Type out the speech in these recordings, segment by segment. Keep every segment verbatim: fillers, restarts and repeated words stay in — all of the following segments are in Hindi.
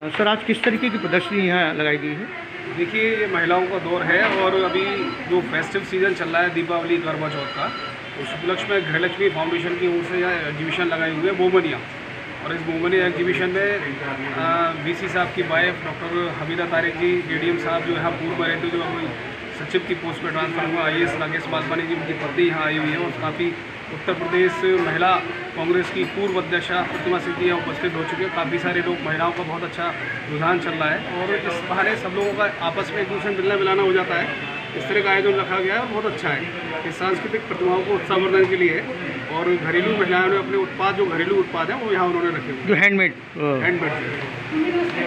सर, आज किस तरीके की प्रदर्शनी यहाँ लगाई गई है? देखिए, ये महिलाओं का दौर है और अभी जो फेस्टिव सीज़न चल रहा है दीपावली करवा चौथ का, उस उपलक्ष्य में गृहलक्ष्मी फाउंडेशन की ओर से यह एग्जीबिशन लगाई हुई है मोमनिया। और इस मोमनिया एग्जीबिशन में वीसी साहब की wife doctor Hamida Tariq ji, DDM साहब जो यहाँ पूर्व में रहते जो सचिव की पोस्ट पर ट्रांसफर हुआ, I A S Rakesh Wadhwani ji उनकी पत्नी यहाँ आई हुई है। और काफ़ी उत्तर प्रदेश महिला कांग्रेस की पूर्व अध्यक्षा प्रतिमा सिंह जी उपस्थित हो चुके हैं। काफ़ी सारे लोग, महिलाओं का बहुत अच्छा रुझान चल रहा है और इस बहाने सब लोगों का आपस में एक दूसरे मिलना मिलाना हो जाता है। इस तरह का आयोजन रखा गया है और बहुत अच्छा है। इस सांस्कृतिक प्रतिमाओं को उत्साहवर्धन के लिए और घरेलू महिलाओं ने अपने उत्पाद, जो घरेलू उत्पाद हैं वो यहाँ उन्होंने रखे हुए, जो हैंडमेड हैंडमेड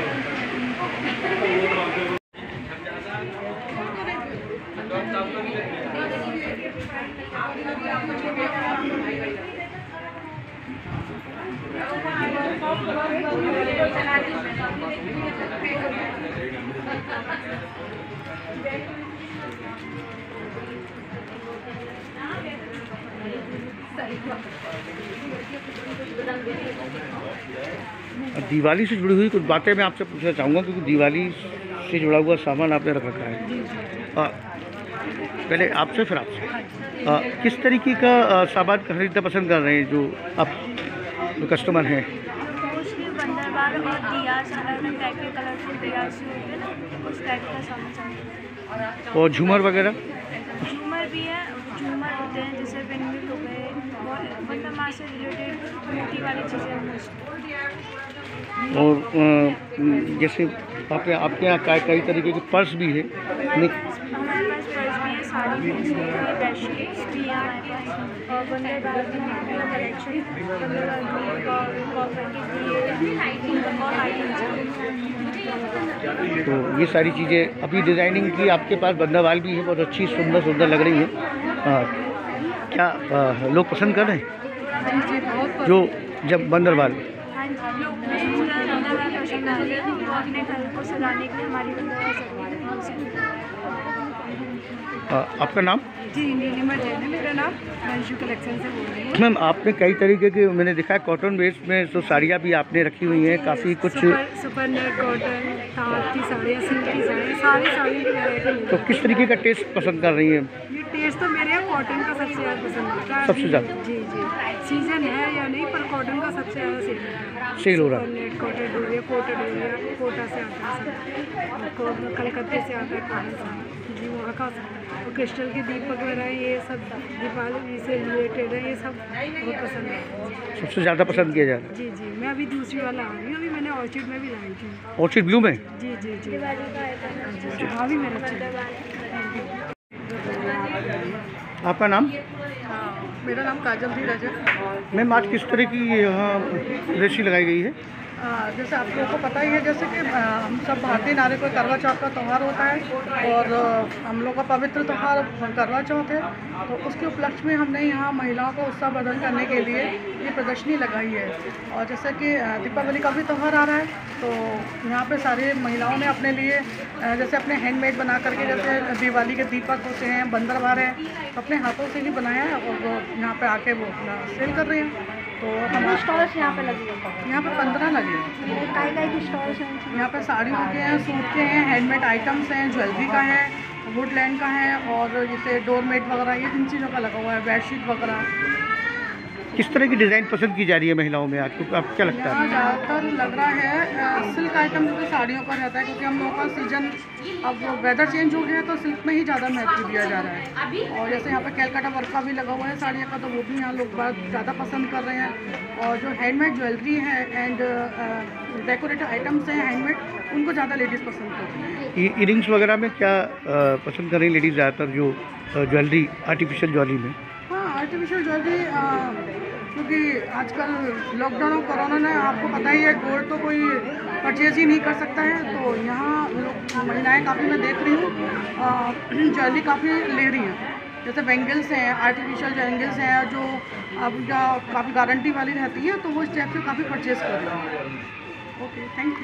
दिवाली से जुड़ी हुई कुछ बातें मैं आपसे पूछना चाहूँगा, क्योंकि दिवाली से जुड़ा हुआ सामान आपने रख रखा है। आ, पहले आपसे फिर आपसे आ, किस तरीके का आ, सामान खरीदना पसंद कर रहे हैं जो आप जो कस्टमर हैं? बंदरबार और दिया अलग टाइप के कलरफुल दिया उस टाइप का सामान। और झूमर वगैरह? झूमर भी है, झूमर होते हैं जैसे पेंडेंट हो गए, मतलब माँ से रिलेटेड मोटी वाली चीज़ें। और आ, जैसे आपके आपके यहाँ कई कई तरीके के पर्स भी है। हमारे पास पर्स भी है, साड़ी भी है, बेडशीट्स भी है हमारे पास, और बंदरबार की कलेक्शन, बंदरबार की और कॉपर की और आइटम्स। तो ये सारी चीज़ें अभी डिज़ाइनिंग की आपके पास बंदावाल भी है, बहुत अच्छी सुंदर सुंदर लग रही है। आ, क्या आ, लोग पसंद कर रहे हैं जो जब बंदरवाल? हाँ जी, लोग बंदरवाल पसंद आ रही है, वो अपने घर को सजाने के लिए हमारी आपका नाम? जी, नीलिमा जैन है मेरा नाम, मंशू कलेक्शन से बोल रही हूँ। मैम, आपने कई तरीके के, मैंने देखा है कॉटन बेस्ड में तो साड़ियाँ भी आपने रखी हुई हैं, काफ़ी कुछ सुपर, सुपर नेट कॉटन, ताँत की साड़ियाँ, सिल्क की साड़ियाँ, सारी साड़ी की वैरायटी। तो किस तरीके का टेस्ट पसंद कर रही हैं? ये टेस्ट तो मेरे यहाँ कॉटन का सबसे ज़्यादा पसंद आता है। सबसे ज़्यादा? जी जी, सीजन है या नहीं, पर कॉटन का सबसे ज़्यादा सेल है। सेल हो रहा है। नेट कॉटन हो गया, कोटेड हो गया, कोटा से आता है सब, कलकत्ते से आता है कॉटन जी, वहाँ का। और क्रिस्टल के दीपक वगैरह ये सब दीपावली से रिलेटेड है, ये सब बहुत पसंद है, सबसे ज़्यादा पसंद किया जा रहा है। जी जी। मैं अभी दूसरी वाला आ रही हूँ, अभी मैंने ऑर्चिड में भी लाई थी। ऑर्चिड ब्लू में? जी जी जी, हाँ भी मेरा अच्छा। आपका नाम? हाँ, मेरा नाम काजल धीरज है। मैम, आज किस तरह की यहाँ प्रदर्शनी लगाई गई है? जैसे आप लोगों को पता ही है, जैसे कि हम सब भारतीय नारी को करवा चौथ का त्यौहार होता है और हम लोग का पवित्र त्यौहार करवा चौथ है, तो उसके उपलक्ष्य में हमने यहाँ महिलाओं को उत्साह वर्धन करने के लिए ये प्रदर्शनी लगाई है। और जैसे कि दीपावली का भी त्यौहार आ रहा है, तो यहाँ पे सारी महिलाओं ने अपने लिए जैसे अपने हैंडमेड बना करके, जैसे दिवाली के दीपक होते हैं, बंदरबार है, तो अपने हाथों से ही बनाया है और वो यहाँ पे आके वो अपना सेल कर रहे हैं। तो हमारे स्टॉल्स यहाँ पे लगे हैं, यहाँ पे पंद्रह लगे हैं। कई कई की स्टॉल्स हैं यहाँ पे साड़ियों के हैं, सूट के हैं, हैंडमेड आइटम्स हैं, ज्वेलरी का है, वुडलैंड का है, और जैसे डोरमेट वगैरह, ये इन चीज़ों का लगा हुआ है, बेडशीट वगैरह। किस तरह की डिज़ाइन पसंद की जा रही है महिलाओं में आज? आपको क्या लगता है? ज़्यादातर लग रहा है सिल्क आइटम जो साड़ियों का रहता है, क्योंकि हम लोगों का सीजन, अब वेदर चेंज हो गया है तो सिल्क में ही ज़्यादा महत्व दिया जा रहा है। और जैसे यहाँ पे कैलकाटा वर्क का भी लगा हुआ है साड़ियों का, तो वो भी यहाँ लोग बहुत ज़्यादा पसंद कर रहे हैं। और जो हैंडमेड ज्वेलरी है एंड डेकोरेटिव आइटम्स हैं हैंडमेड, उनको ज़्यादा लेडीज़ पसंद कर रही हैं। इयरिंग्स वगैरह में क्या पसंद कर रही हैं लेडीज़ ज़्यादातर, जो ज्वेलरी, आर्टिफिशियल ज्वेलरी में? हाँ, आर्टिफिशियल ज्वेलरी, क्योंकि आजकल लॉकडाउन और कोरोना ने, आपको पता ही है, गोल्ड तो कोई परचेज ही नहीं कर सकता है, तो यहाँ लोग, महिलाएं काफ़ी, मैं देख रही हूँ ज्वेलरी काफ़ी ले रही हैं। जैसे बेंगल्स हैं, आर्टिफिशियल बेंगल्स हैं जो अब काफ़ी गारंटी वाली रहती है, तो वो इस टाइप से काफ़ी परचेज कर रही हैं। Okay, thank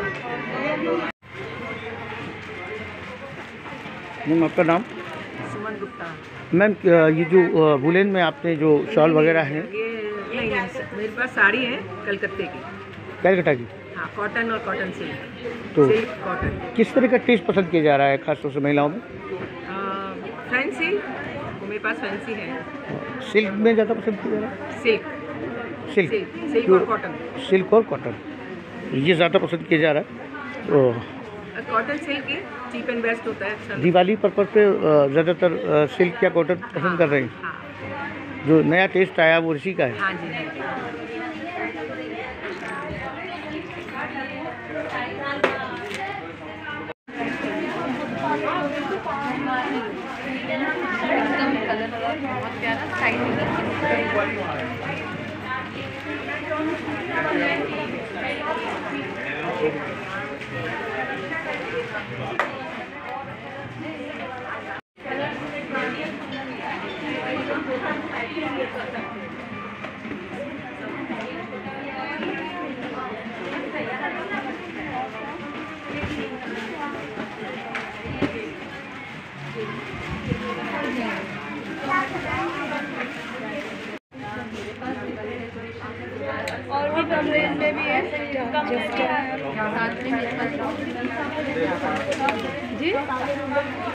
you. मैम, आपका नाम? सुमन गुप्ता। मैम ये जो वुलन में आपने जो शॉल वगैरह है, ये नहीं नहीं मेरे पास साड़ी है कलकत्ते की। कैलकटा की। हाँ, कॉटन और कॉटन सिल्क। तो सिल्क कॉटन। किस तरह का टेस्ट पसंद किया जा रहा है खासतौर से महिलाओं में? फैंसी, मेरे पास फैंसी है। सिल्क में ज़्यादा पसंद किया जा रहा है? सिल्क सिल्क सिल्क सिल्क और कॉटन। सिल्क और कॉटन ये ज़्यादा पसंद किया जा रहा है। तो कॉटन सिल्क ही चीप एंड बेस्ट होता है। अच्छा दिवाली पर्पज पे अ, ज़्यादातर अ, सिल्क या कॉटन पसंद कर रहे हैं। हाँ जो नया टेस्ट आया वो इसी का है। हाँ जी हाँ जी। बहुत प्यारा स्टाइल। और भी कम रेंज में भी है साथ में जी।